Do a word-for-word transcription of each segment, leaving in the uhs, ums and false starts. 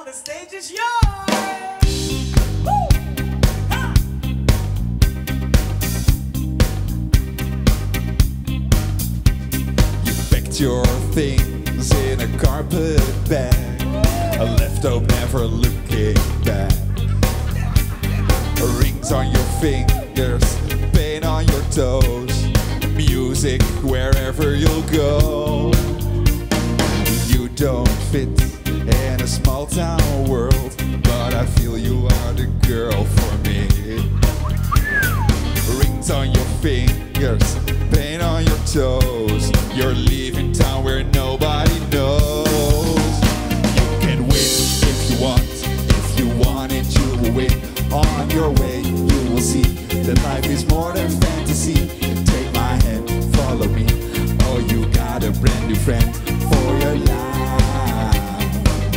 the stage is yours. Woo! Ha! You packed your things in a carpet bag, left home never looking back. Rings on your fingers, paint on your toes, music wherever you'll go. You don't fit in a small town world, but I feel you are the girl for me. Rings on your fingers, paint on your toes, you're leaving town where nobody knows. You can win if you want, if you want it you will win. On your way you will see that life is more than fantasy. Take my hand, follow me, oh you got a brand new friend for your life.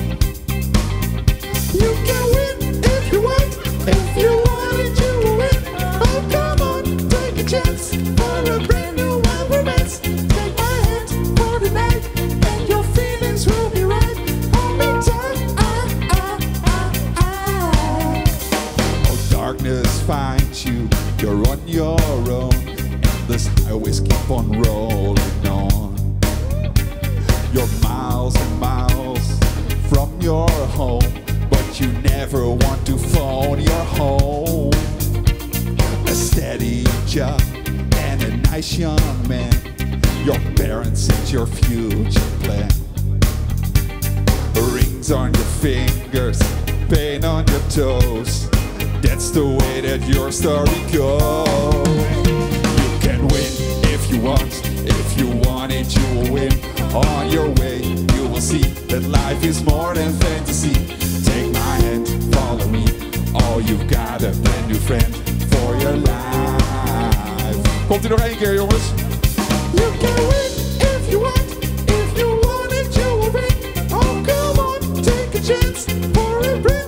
You can win if you want, if you want it you will win. Oh come on, take a chance for a brand new wild romance. Take my hand for the night and your feelings will be right. Hold me tight, ah, ah, ah, ah. Oh darkness finds you, you're on your own, and this highways keep on rolling on. You're miles and miles from your home, but you never want to phone your home. A steady job and a nice young man, your parents and your future plan. Rings on your fingers, paint on your toes, that's the way that your story goes. You can win if you want, if you want it you will win. On your way you will see that life is more than fantasy. Take my hand, follow me, oh you've got a brand new friend for your life. Komt u nog één keer jongens? You can win if you want, if you want it you will win. Oh come on, take a chance for a break.